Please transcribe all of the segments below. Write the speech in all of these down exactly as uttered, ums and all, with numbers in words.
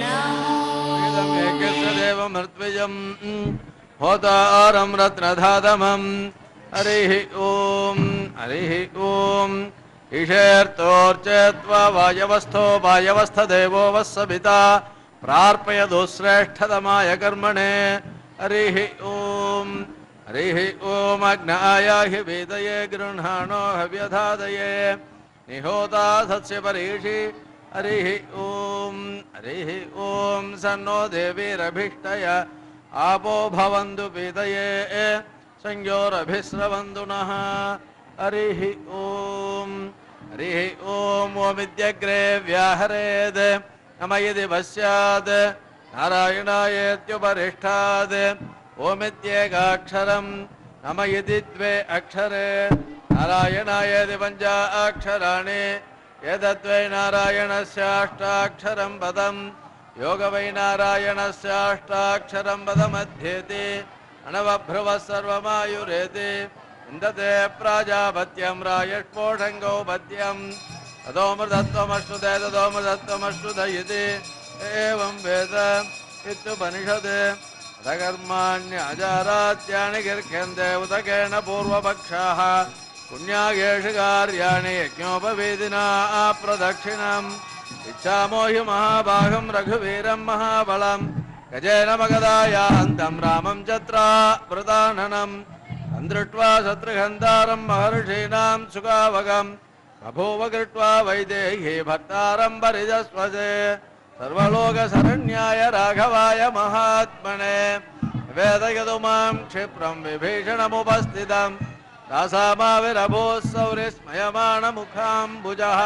देवमृत्विजं होतारं रत्नधातमं हरिः ॐ हरिः ॐ ईशेर्तोर्चेत्वा वायवस्थो वायवस्थदेवो वस्सविता प्रार्पयतु श्रेष्ठतमाय कर्मणे हरिः ॐ हरिः ॐ अग्नायाहि वेदये गृह्णाणो हव्यधादये निहोता सत्स्य परीषि हरिः ॐ हरिः ॐ सन्नो देवीरभीष्टय आपो भवन्तु पीतये संयोरभिस्रवन्तु नः हरिः ॐ हरिः ॐ ओमित्यग्रे व्याहरेत् नम यदि वस्यात् नारायणायेत्युपरिष्ठात् ओमित्येकाक्षरं नम यदि द्वे अक्षरे नारायणायेति पञ्चाक्षराणि एतद्वै नारायणस्याष्टाक्षरं पदं योग वै नारायणस्याष्टाक्षरं पदमध्येति अनवभ्रुवः सर्वमायुरेति इन्दते प्राजापत्यं रायष्पोषङ्गौपत्यं तदोमृतत्वमश्नुते तदोमृतत्वमश्नुत इति एवं वेद इत्युपनिषत् तकर्माण्यजारात्यानि गिर्ह्यन्ते उदकेन पूर्वपक्षाः पुण्यागेषु कार्याणि यज्ञोपवेदिना प्रदक्षिणम् इच्छामो हि महाभागं रघुवीरं महाबलं गजेन मगदायान्तं रामं चत्रावृताननम् अन्दृष्ट्वा शत्रुहन्तारं महर्षीणां सुखावगं बभूव कृत्वा वैदेही भक्तारं परिजस्वसे सर्वलोकशरण्याय राघवाय महात्मने वेदयतु मां क्षिप्रं विभीषणमुपस्थितं दासामाविरभूः सौरिस्मयमाणमुखाम्बुजः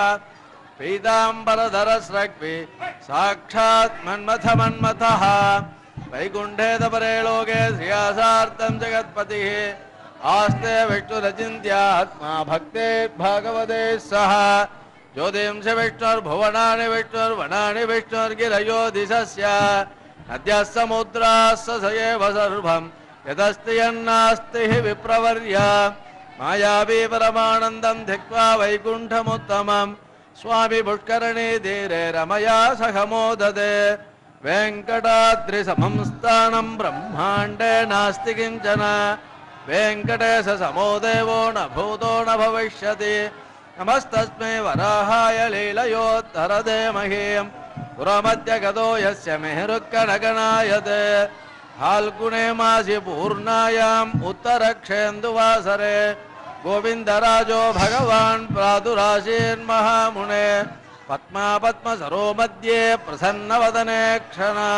पीताम्बरधरस्रग्भि साक्षात् मन्मथमन्मथः वैकुण्ठे तपरे लोके श्रियासार्थं जगत्पतिः आस्ते विष्णुरचिन्त्यात्मा भक्ते भागवते सह ज्योतिंश विष्णुर्भुवनानि विष्णुर्वनानि विष्णुर्गिरयो दिशस्य नद्यः समुद्राः स एव सर्वं यदस्ति यन्नास्ति हि विप्रवर्य मायावी परमानन्दं धिक्त्वा वैकुण्ठमुत्तमं स्वामी पुष्करणी तीरे रमया सह मोदते वेङ्कटाद्रिसमं स्थानं ब्रह्माण्डे नास्ति किञ्चन वेङ्कटेश समो देवो न भूतो न भविष्यति नमस्तस्मै वराहाय लीलयोत्तरदे मह्यं पुरमध्यगतो यस्य मेरुक्कणगणायते फाल्गुणे मासि पूर्णायाम् उत्तरक्षेन्दुवासरे गोविन्दराजो भगवान् प्रादुराशीर्महामुने पद्मापद्मसरो मध्ये प्रसन्नवदने क्षणा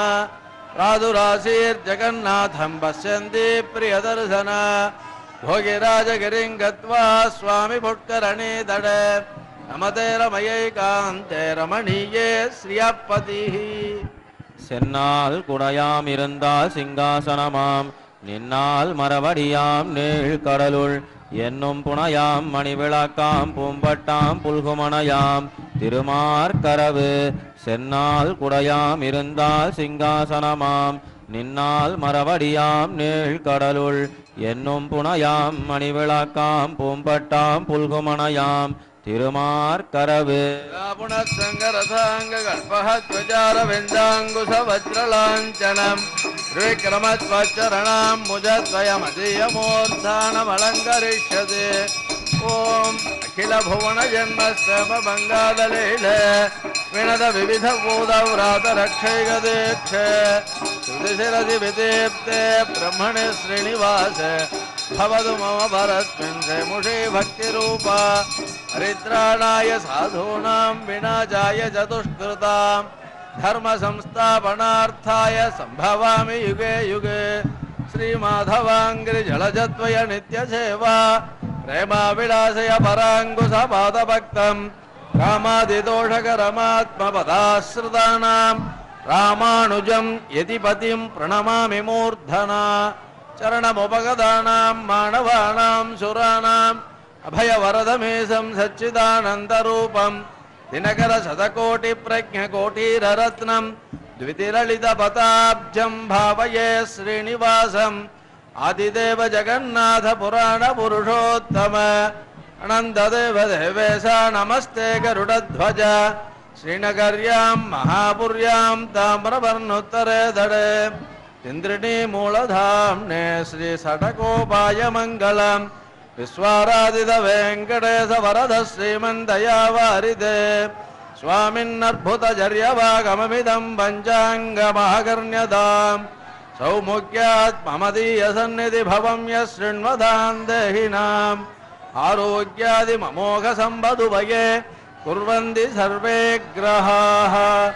प्रादुराशीर्जगन्नाथं पश्यन्ति प्रियदर्शन भोगिराजगिरिं गत्वा स्वामी पुष्करणी तटे नमते रमयैकान्ते रमणीये श्रियपतिः சென்னால் குடையாம் இருந்தால் சிங்காசனமாம் நின்னால் மரவடியாம் நீழ்கடலுள் என்னும் புனையாம் மணிவிளக்காம் பூம்பட்டாம் புல்குமணையாம் திருமார்கரவு சென்னால் குடையாம் இருந்தால் சிங்காசனமாம் நின்னால் மரவடியாம் நீழ்கடலுள் என்னும் புனையாம் மணிவிளக்காம் பூம்பட்டாம் புல்குமணையாம் திருமார்கரவு புனசங்கரசாங்கல்பஹத்வஜாரவிந்தாங்குசவஜ்ரலாஞ்சனம் விக்ரமத்வச்சரணாம் முஜத்வயமதீயமூர்த்தானமலங்கரிஷ்யதி ஓம் அகில புவன ஜன்மஸ்தமபங்காதலீல வினத விவித பூதவ்ராத ரக்ஷைகதீட்ச சுதிசிரதி விதீப்தே பிரம்மணே ஸ்ரீனிவாச भवतु मम भरस्मिन् मुषे भक्तिरूपा हरिद्राणाय साधूनां विनाशाय चतुष्कृतां धर्म संस्थापनार्थाय संभवामि युगे युगे श्रीमाधवाङ्घ्रिजलजद्वय नित्यसेवा प्रेमाविलासय पराङ्कुशपादभक्तं कामादिदोषकरमात्मपदाश्रितानां रामानुजं यतिपतिं प्रणमामि मूर्धना चरणमुपगतानां मानवानां सुराणाम् अभयवरदमेशं सच्चिदानन्दरूपं दिनकरशतकोटिप्रज्ञकोटिररत्नं द्वितिललितपदाब्जं भावये श्रीनिवासम् आदिदेव जगन्नाथ पुराणपुरुषोत्तम अनन्तदेव देवेश नमस्ते गरुडध्वज శ్రీనగర్యాం మహాపుర్యాం తామ్రవర్ణోత్తరే దడే ఇంద్రిణీ మూలధామ్నే శ్రీ షటకోపాయ మంగళం విశ్వారాధిత వెంకటేశ వరద శ్రీమందయావారిదే స్వామిన్నర్భుతజర్యవాగమమిదం పంచాంగమహకర్ణ్యతాం సౌముఖ్యాత్ మమదీయ సన్నిధి భవం యశృణ్వతాం దేహినాం ఆరోగ్యాది మమోఘ సంపదుభయే కుర్వంతి సర్వే గ్రహాః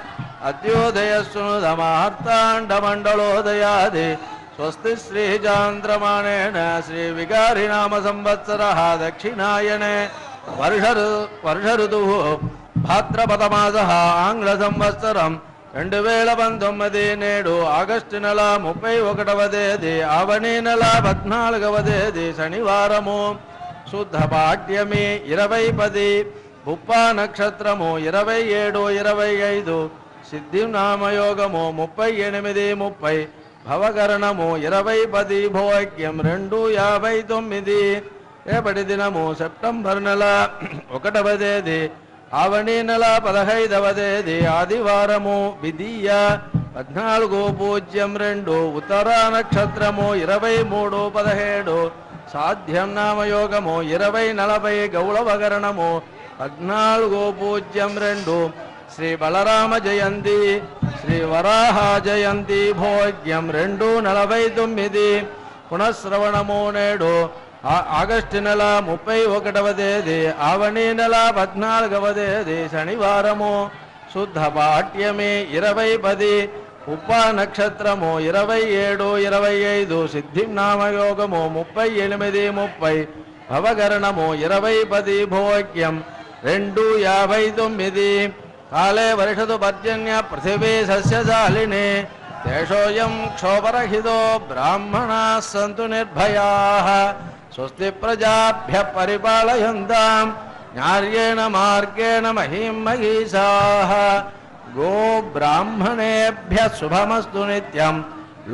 అద్యోదయస్సునుదమార్తాండమండలోదయాది స్వస్తి శ్రీచాంద్రమాణేన శ్రీ వికారినామ సంవత్సరః దక్షిణాయనే వర్షరు వర్ష ఋతుః భాద్రపదమాసః ఆంగ్ల సంవత్సరం రెండు వేల పంతొమ్మిది నేడు ఆగస్టు నెల ముప్పై ఒకటవ తేదీ ఆవణి నెల పద్నాలుగవ తేదీ శనివారము శుద్ధ పాఠ్యమి ఇరవై పది పుప్పా నక్షత్రము ఇరవై ఏడు ఇరవై ఐదు సిద్ధి నామయోగము ముప్పై ఎనిమిది ముప్పై భవకరణము ఇరవై పది భోగ్యం రెండు యాభై తొమ్మిది రేపటి దినము సెప్టెంబర్ నెల ఒకటవ తేదీ ఆవణి నెల పదహైదవ తేదీ ఆదివారము విధియ పద్నాలుగు పూజ్యం రెండు ఉత్తర నక్షత్రము ఇరవై మూడు పదిహేడు సాధ్యం నామయోగము ఇరవై నలభై గౌళవకరణము పద్నాలుగు పూజ్యం రెండు శ్రీ బలరామ జయంతి శ్రీ వరాహ జయంతి భోగ్యం రెండు నలభై తొమ్మిది పునఃశ్రవణము నేడు ఆగస్టు నెల ముప్పై ఒకటవ తేదీ ఆవణి నెల పద్నాలుగవ తేదీ శనివారము శుద్ధ పాఠ్యమి ఇరవై పది ఉపా నక్షత్రము ఇరవై ఏడు ఇరవై ఐదు సిద్ధి నామయోగము ముప్పై ఎనిమిది ముప్పై భవకరణము ఇరవై పది భోగ్యం రెండు యాభై తొమ్మిది కాలే వర్షతు పర్జన్య పృథివీ సస్యశాలిని తేషోయం క్షోభరహితో బ్రాహ్మణా సంతు నిర్భయాః స్వస్తి ప్రజాభ్య పరిపాలయంతాం న్యాయేన మార్గేణ మహీం మహీషాః గో బ్రాహ్మణేభ్య శుభమస్తు నిత్యం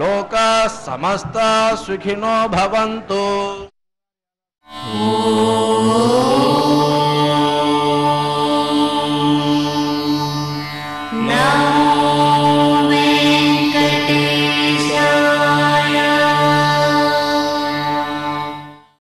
లోకాః సమస్తాః సుఖినో భవంతు.